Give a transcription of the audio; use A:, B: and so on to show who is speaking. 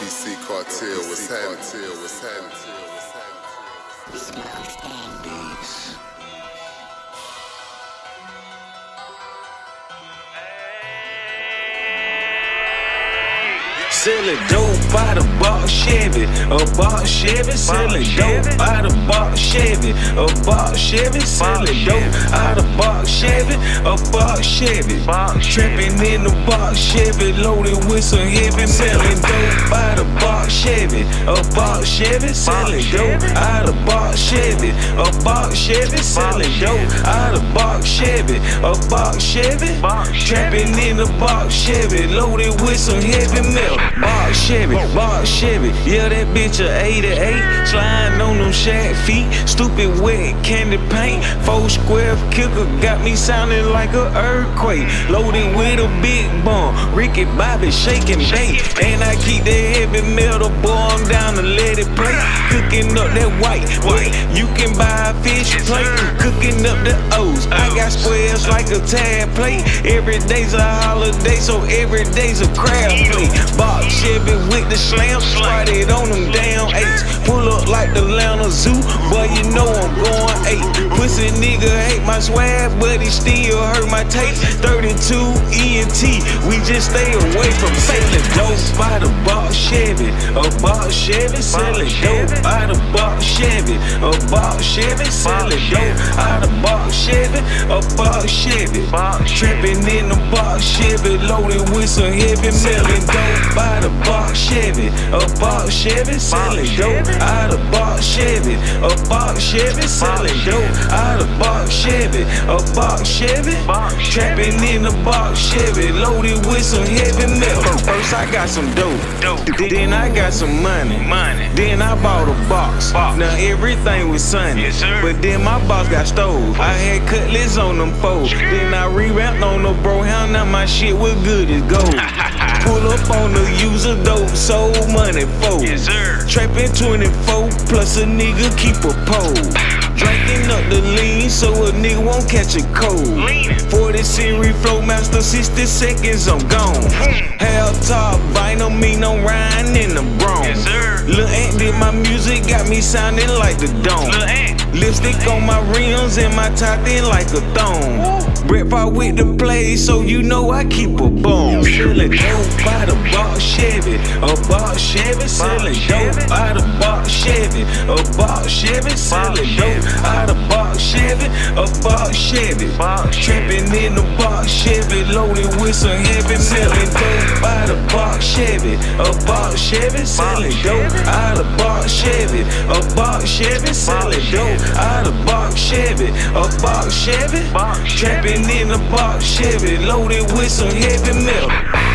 A: BC Cartel was happening.
B: Selling dope out of box Chevy, a box Chevy. Selling dope out of box Chevy, a box Chevy. Selling dope out of box Chevy, a box Chevy. Trapping in the box Chevy, loaded with some heavy. Selling dope out of box Chevy, a box Chevy. Selling dope out of box Chevy, a box Chevy. Selling dope out of box Chevy, a box Chevy. Trapping in the box Chevy, loaded with some heavy metal. Box Chevy, yeah, that bitch a 88. Sliding on them shag feet, stupid wet candy paint. 4 square kicker got me sounding like an earthquake. Loaded with a big bomb, Ricky Bobby shaking bait. And I keep that heavy metal, boy, I'm down to let it play. Cooking up that white, you can buy a fish plate. Cooking up the O's, I got squares like a tab plate. Every day's a holiday, so every day's a crab plate. Box Chevy with the slam, started on them damn 8s. Pull up like the Atlanta Zoo, boy, you know I'm going 8. Pussy nigga hate my swag, but he still hurt my taste. 32 ENT, we just stay away from selling dope out of box Chevy, a box Chevy. Selling dope out of box Chevy, a box Chevy. Selling dope out of box Chevy, a box Chevy. Trapping in the box Chevy, loaded with some heavy. Selling dope out of box Chevy, a box Chevy. Selling dope out of box Chevy, a box Chevy. Selling dope out of box Chevy, a box Chevy. Trapping in the box Chevy, loaded with some heavy metal. First I got some dope, then I got some money. Then I bought a box. Now everything was sunny, but then my box got stole. I had cutlets on them foes. Then I revamped on the bro hound. Now my shit was good as gold. Pull up on the user dope, sold money for. Trapping 24 plus a nigga keep a pole. Drinking up the lean so a nigga won't catch a cold. 40 series flow master, 60 seconds I'm gone. Hell top vinyl mean I'm riding in the Bronx. Lil' Ant did my music, got me sounding like the Dome. Lipstick on my rims and my top thin like a thong. Brett Park with the play, so you know I keep a bone. Selling dope out of box Chevy, a box Chevy. Selling dope out of box Chevy, a box Chevy. Selling dope out of box Chevy, a box Chevy. Trapping in the box Chevy, loaded with some heavy. Selling dope out of box Chevy, a box Chevy. Selling dope out of box Chevy, a box Chevy. Selling dope out of box Chevy, a box Chevy. Trapping in the box Chevy, loaded with some heavy metal.